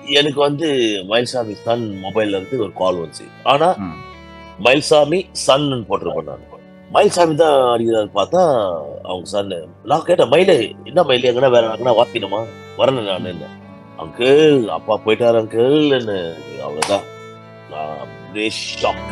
எனக்கு வந்து மயில்சாமி சன் மொபைல்ல இருந்து ஒரு கால் வந்துச்சு. ஆனா மயில்சாமி சன் போட்டிருப்பேன் நான். மயில்சாமி தான் அடிக்கிறாரு பார்த்தா அவங்க சன்னு. நான் கேட்டேன், மயிலே என்ன மயிலே, எங்கன்னா வேற எங்கன்னா வாப்பினமா வரணும் நான் என்ன அங்கிள் அப்பா போயிட்டாரு அங்கிள்னு. அவ்வளவுதான், நான் அப்படியே ஷாக்.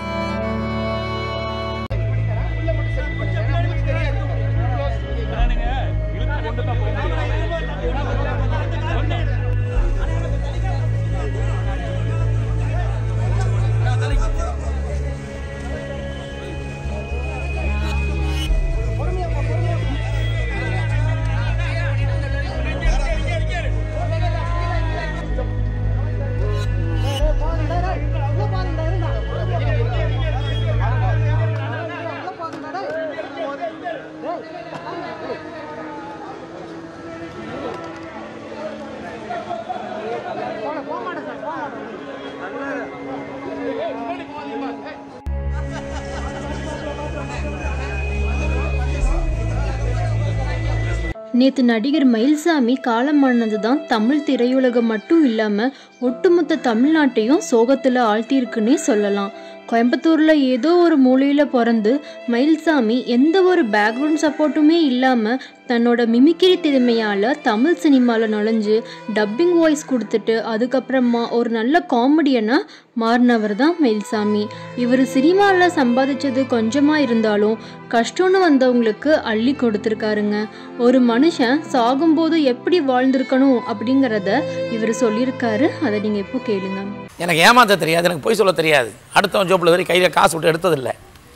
நேற்று நடிகர் மயில்சாமி காலமானது தான் தமிழ் திரையுலகம் மட்டும் இல்லாமல் ஒட்டுமொத்த தமிழ்நாட்டையும் சோகத்தில் ஆழ்த்தியிருக்குன்னே சொல்லலாம். கோயம்புத்தூரில் ஏதோ ஒரு மூலையில் பிறந்து மயில்சாமி எந்த ஒரு பேக்ரவுண்ட் சப்போர்ட்டுமே இல்லாமல் தன்னோட மிமிக்ரி திறமையால் தமிழ் சினிமாவில் நுழைஞ்சு டப்பிங் வாய்ஸ் கொடுத்துட்டு அதுக்கப்புறமா ஒரு நல்ல காமெடியனாக மாறினவர் தான் மயில்சாமி. இவர் சினிமாவில் சம்பாதிச்சது கொஞ்சமாக இருந்தாலும் கஷ்டம்னு வந்தவங்களுக்கு அள்ளி கொடுத்துருக்காருங்க. ஒரு மனுஷன் சாகும்போது எப்படி வாழ்ந்திருக்கணும் அப்படிங்கிறத இவர் சொல்லியிருக்காரு. அதை நீங்கள் இப்போ கேளுங்க. எனக்கு ஏமாற்ற தெரியாது, எனக்கு பொய் சொல்ல தெரியாது. அடுத்தவன் ஜோப்பில் வரை கையில் காசு விட்டு எடுத்ததில்லை.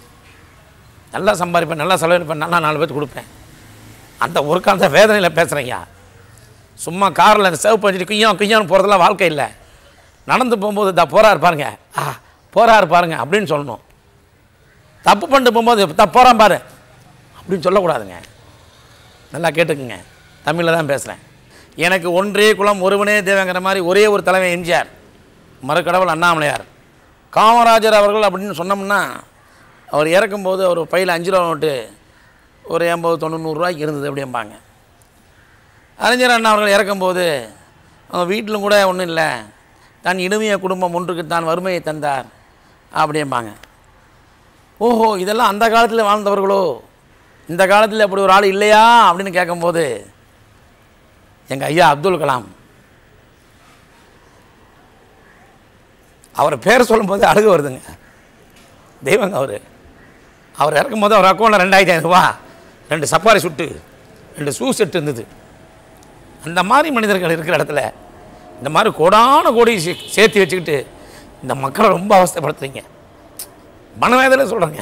நல்லா சம்பாதிப்பேன், நல்லா செலவழிப்பேன், நல்லா 4 பேருக்கு கொடுப்பேன். அந்த ஒரு காலத்தை வேதனையில் பேசுகிறேங்க. சும்மா காரில் அந்த சேவ் பண்ணிட்டு குய்யான்னு போகிறதெல்லாம் வாழ்க்கை இல்லை. நடந்து போகும்போது போகிறாரு பாருங்க, போகிறாரு பாருங்க அப்படின்னு சொல்லணும். தப்பு பண்ணிட்டு போகும்போது போகிறான் பாரு அப்படின்னு சொல்லக்கூடாதுங்க. நல்லா கேட்டுக்குங்க, தமிழில் தான் பேசுகிறேன். எனக்கு ஒன்றே குலம் ஒருவனே தேவைங்கிற மாதிரி ஒரே ஒரு தலைமை எம்ஜிஆர், மறுக்கடவுள் அண்ணாமலையார், காமராஜர் அவர்கள் அப்படின்னு சொன்னோம்னா அவர் இறக்கும்போது அவர் பையில் 5 ரூபா நோட்டு ஒரு 80-90 ரூபாய்க்கு இருந்தது அப்படிம்பாங்க. அறிஞர் அண்ணா அவர்கள் இறக்கும்போது அவங்க வீட்டிலும் கூட ஒன்றும் இல்லை, தன் இனிமைய குடும்பம் ஒன்றுக்கு தான் வறுமையை தந்தார் அப்படிம்பாங்க. ஓஹோ, இதெல்லாம் அந்த காலத்தில் வாழ்ந்தவர்களோ, இந்த காலத்தில் அப்படி ஒரு ஆள் இல்லையா அப்படின்னு கேட்கும்போது எங்கள் ஐயா அப்துல் கலாம், அவரை பேர் சொல்லும்போது அழுக வருதுங்க. தெய்வங்க அவர் இறக்கும்போது அவர் அக்கௌண்ட்டில் 2500 ரூபா, 2 சப்பாரி சுட்டு, 2 ஷூ செட்டு இருந்தது. அந்த மாதிரி மனிதர்கள் இருக்கிற இடத்துல இந்த மாதிரி கோடான கோடி சேர்த்து வச்சுக்கிட்டு இந்த மக்களை ரொம்ப அவஸ்தைப்படுத்துறீங்க. மனவேதனை சொல்கிறேங்க.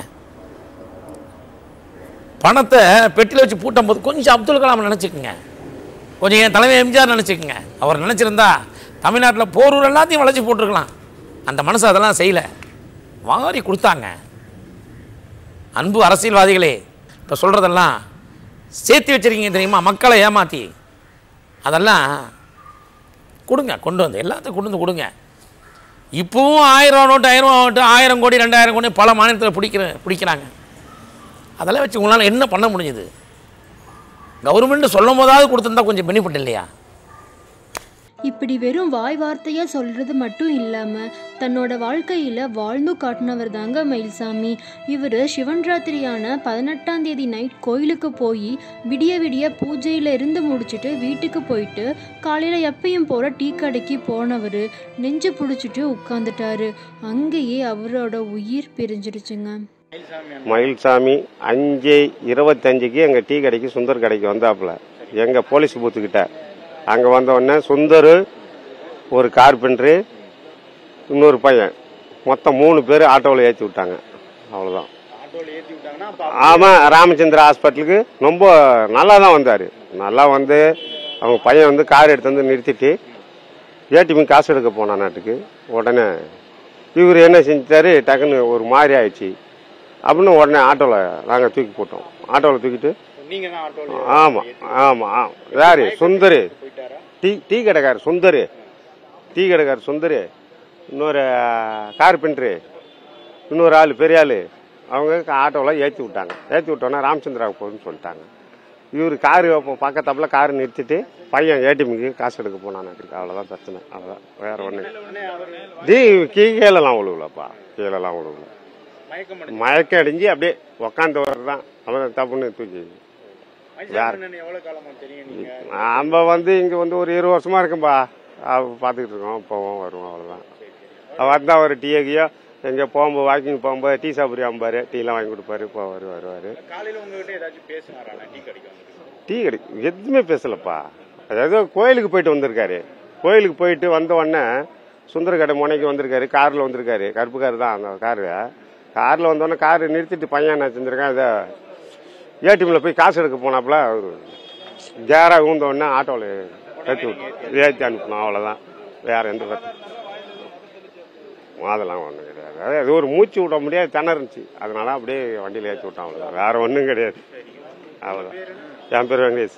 பணத்தை பெட்டியில் வச்சு பூட்டும் போது கொஞ்சம் அப்துல் கலாம் நினச்சிக்கோங்க, கொஞ்சம் என் தலைமை எம்ஜிஆர் நினச்சிக்கோங்க. அவர் நினச்சிருந்தா தமிழ்நாட்டில் போரூர் எல்லாத்தையும் வளைச்சி போட்டிருக்கலாம். அந்த மனசு அதெல்லாம் செய்யலை, வாரி கொடுத்தாங்க. அன்பு அரசியல்வாதிகளே, இப்போ சொல்கிறதெல்லாம் சேர்த்து வச்சுருக்கீங்க தெரியுமா, மக்களை ஏமாற்றி. அதெல்லாம் கொடுங்க, கொண்டு வந்து எல்லாத்தையும் கொண்டு வந்து கொடுங்க. இப்போவும் 1000 ரூபா நோட்டு, 1000 ரூபா நோட்டு, 1000 கோடி 2000 கோடி பல மாநிலத்தில் பிடிக்கிறாங்க. அதெல்லாம் வச்சு உங்களால் என்ன பண்ண முடியுது? கவர்மெண்ட் சொல்லும் போதாவது கொடுத்துருந்தா கொஞ்சம் பெனிஃபிட் இல்லையா? இப்படி வெறும் வாய் வார்த்தையாக சொல்கிறது மட்டும் இல்லாமல் தன்னோட வாழ்க்கையில் வாழ்ந்து காட்டினவர் தாங்க மயில்சாமி. இவர் சிவன்ராத்திரியான 18ஆம் தேதி நைட் கோயிலுக்கு போய் விடிய பூஜையில் இருந்து முடிச்சுட்டு வீட்டுக்கு போயிட்டு காலையில் எப்பயும் போகிற டீ கடைக்கு போனவர் நெஞ்சு பிடிச்சிட்டு உட்காந்துட்டாரு. அங்கேயே அவரோட உயிர் பிரிஞ்சிடுச்சுங்க. மயில்சாமி 5:25க்கு எங்கள் டீ கடைக்கு சுந்தர் கடைக்கு வந்தாப்புல, எங்கள் போலீஸ் பூத்துக்கிட்ட. அங்கே வந்தவுடனே சுந்தர், ஒரு கார்பெண்டரு, இன்னொரு பையன், மொத்தம் 3 பேர் ஆட்டோவில் ஏற்றி விட்டாங்க. அவ்வளோதான். ஆமாம், ராமச்சந்திர ஹாஸ்பிட்டலுக்கு ரொம்ப நல்லா தான் வந்தார். நல்லா வந்து அவங்க பையன் வந்து கார் எடுத்து வந்து நிறுத்திட்டு ஏடிஎம் காசு எடுக்க போனான் நாட்டுக்கு. உடனே இவர் என்ன செஞ்சிட்டாரு, டக்குன்னு ஒரு மாதிரி ஆயிடுச்சு அப்படின்னு உடனே ஆட்டோவில் நாங்கள் தூக்கி போட்டோம். ஆட்டோவில் தூக்கிட்டு ஆமாம் ஆமாம் யாரு சுந்தர், டீ கடைக்கார் சுந்தர், டீ கடைக்கார் சுந்தர், இன்னொரு கார்பெண்டரு, இன்னொரு ஆள் பெரிய ஆள், அவங்க ஆட்டோவில் ஏற்றி விட்டாங்க. ஏற்றி விட்டோன்னா ராமச்சந்திராவுக்கு போகுதுன்னு சொல்லிட்டாங்க. இவர் காரு பக்கத்தாப்புல கார் நிறுத்திட்டு பையன் ஏடிஎம்க்கு காசு எடுக்க போனான். அவ்வளோதான் பிரச்சனை. அவ்வளோதான், வேற ஒன்று. கீழெல்லாம் விழுவலப்பா, கீழெல்லாம் விழுவல. மயக்கம் அடிஞ்சு அப்படியே உக்காந்து வரதான் அவன் தப்புன்னு தூக்கி. நம்ம இங்க ஒரு 20 வருஷமா இருக்கும்பா, பார்த்துக்கிட்டு இருக்கோம், போவோம் வருவோம், அவ்வளோதான். வந்தா ஒரு டீயோ எங்கே போகும்போது வாக்கிங் போகும்போது டீ சாப்பிட்றியா அம்பாரு, டீலாம் வாங்கி கொடுப்பாரு, போவார் வருவார். டீ கிடைக்கும் எதுவுமே பேசலப்பா. அதாவது கோயிலுக்கு போயிட்டு வந்திருக்காரு, கோயிலுக்கு போயிட்டு வந்த உடனே சுந்தர கடை முனைக்கு வந்திருக்காரு, காரில் வந்திருக்காரு, கருப்பு கார் தான் அந்த காரில் வந்தோடனே கார் நிறுத்திட்டு பையன் என்ன செஞ்சிருக்கான், இதை ஏடிஎம்ல போய் காசு எடுக்க போனாப்புல அவரு கேரா ஊந்த உடனே ஆட்டோவில் ஏற்றி அனுப்பணும், அவ்வளோதான். வேற எந்த பிரச்சனை அதெல்லாம் ஒன்றும் கிடையாது. அது ஒரு மூச்சு விட முடியாது திணறுச்சு, அதனால அப்படியே வண்டியில் ஏற்றி விட்டான், அவ்வளோதான். வேற ஒன்றும் கிடையாது, அவ்வளோதான். என் பேர் வெங்கடேஷ்.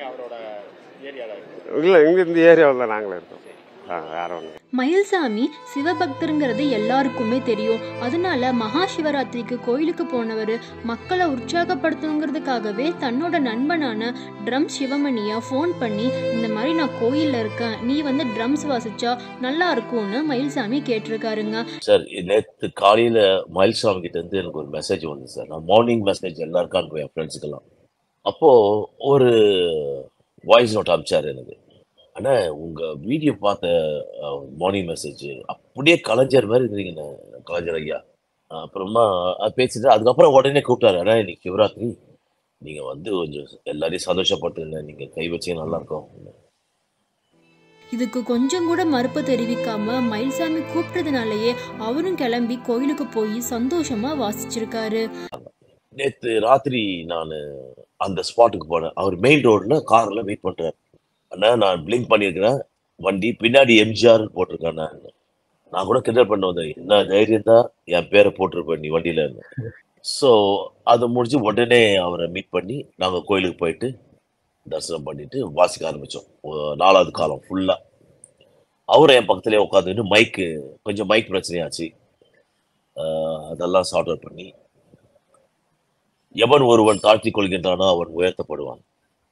இல்லை, இங்கே இந்த ஏரியாவில் தான் நாங்களே இருக்கோம், வேற ஒன்று. மயில்சாமி சிவபக்தருங்கிறது எல்லாருக்குமே தெரியும். அதனால மகா சிவராத்திரிக்கு கோயிலுக்கு போனவர் மக்களை உற்சாகப்படுத்தணுங்கிறதுக்காகவே தன்னோட நண்பனான ட்ரம் சிவமணியா ஃபோன் பண்ணி, இந்த மாதிரி நான் கோயில்ல இருக்கேன், நீ ட்ரம்ஸ் வாசிச்சா நல்லா இருக்கும்னு மயில்சாமி கேட்டிருக்காருங்க. சார், நேற்று காலையில மயில்சாமி கிட்ட இருந்து எனக்கு ஒரு மெசேஜ் வந்து சார். நான் மார்னிங் மெசேஜ் எல்லாருக்கும் அனுப்புவேன், என் ஃப்ரெண்ட்ஸுக்கெல்லாம். அப்போ ஒரு வாய்ஸ் நோட் அனுப்பிச்சாரு எனக்கு. ஆனா உங்க வீடியோ பார்த்த மார்னிங் மெசேஜ் அப்படியே கலைஞர் மாதிரி இருந்தீங்க கலைஞர் ஐயா. அப்புறமா பேசிட்டு அதுக்கப்புறம் உடனே கூப்பிட்டாரு. ஆனா இன்னைக்கு சிவராத்திரி, நீங்க கொஞ்சம் எல்லாரையும் சந்தோஷப்பட்டுங்க, நீங்க கை வச்சே நல்லா இருக்கும். இதுக்கு கொஞ்சம் கூட மறுப்பு தெரிவிக்காம மயில்சாமி கூப்பிட்டதுனாலயே அவரும் கிளம்பி கோயிலுக்கு போய் சந்தோஷமா வாசிச்சிருக்காரு. நேற்று ராத்திரி நான் அந்த ஸ்பாட்டுக்கு போனேன். அவர் மெயின் ரோட்ல கார்ல வெயிட் பண்றாரு. அண்ணா, நான் பிளிங்க் பண்ணியிருக்கிறேன், வண்டி பின்னாடி எம்ஜிஆர் போட்டிருக்கேன். நான் கூட கிண்டல் பண்ண வந்தேன், என்ன தைரியம் தான் என் பேரை போட்டிருப்பேன் நீ வண்டியில. ஸோ அதை முடிச்சு உடனே அவரை மீட் பண்ணி நாங்கள் கோயிலுக்கு போயிட்டு தரிசனம் பண்ணிட்டு வாசிக்க ஆரம்பித்தோம். 4வது காலம் ஃபுல்லா அவரை என் பக்கத்துலேயே உட்காந்துட்டு கொஞ்சம் மைக் பிரச்சனையாச்சு. அதெல்லாம் சார்ட் அவுட் பண்ணி, எவன் ஒருவன் தாழ்த்தி கொள்கின்றானோ அவன் உயர்த்தப்படுவான்.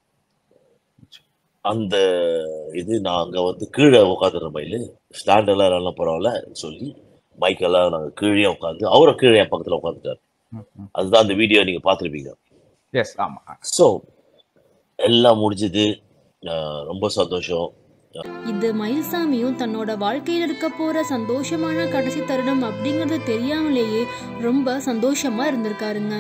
அந்த இது நான் அங்கே கீழே உட்காந்துற மயில் ஸ்டாண்டெல்லாம் எல்லாம் பரவாயில்ல சொல்லி மைக்கெல்லாம் நாங்கள் கீழே உட்காந்து அவரை கீழே என் பக்கத்தில் உட்காந்துட்டார். அதுதான் அந்த வீடியோ நீங்கள் பார்த்துருப்பீங்க. ஸோ எல்லாம் முடிஞ்சது, ரொம்ப சந்தோஷம். இது மயில்சாமியும் தன்னோட வாழ்க்கையில் இருக்க போற சந்தோஷமான கடைசி தருணம் அப்படிங்கறது தெரியாமலேயே ரொம்ப சந்தோஷமா இருந்திருக்காருங்க.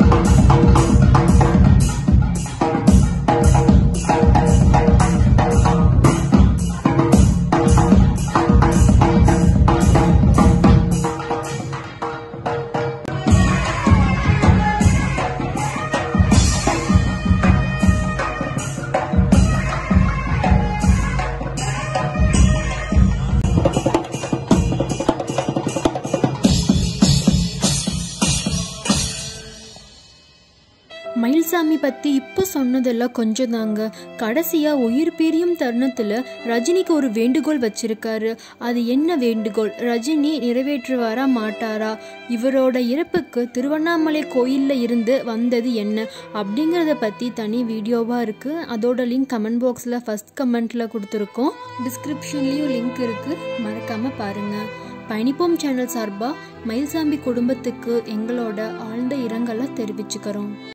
மயில்சாமி பத்தி இப்ப சொன்னதெல்லாம் கொஞ்சம் தாங்க. கடைசியா உயிர் பிரியும் தருணத்துல ரஜினிக்கு ஒரு வேண்டுகோள் வச்சிருக்காரு. அது என்ன வேண்டுகோள், ரஜினி நிறைவேற்றுவாரா மாட்டாரா, இவரோட இறப்புக்கு திருவண்ணாமலை கோயில்ல இருந்து வந்தது என்ன அப்படிங்கறத பத்தி தனி வீடியோவா இருக்கு. அதோட லிங்க் கமெண்ட் பாக்ஸ்ல ஃபர்ஸ்ட் கமெண்ட்ல கொடுத்துருக்கோம், டிஸ்கிரிப்ஷன்லயும் லிங்க் இருக்கு, மறக்காம பாருங்க. பயணிப்போம் சேனல் சார்பா மயில்சாமி குடும்பத்துக்கு எங்களோட ஆழ்ந்த இரங்கலை தெரிவிச்சுக்கிறோம்.